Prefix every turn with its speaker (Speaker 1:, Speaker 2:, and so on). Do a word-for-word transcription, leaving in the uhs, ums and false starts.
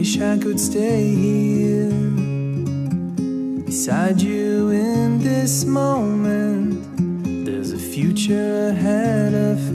Speaker 1: wish I could stay here beside you in this moment. There's a future ahead of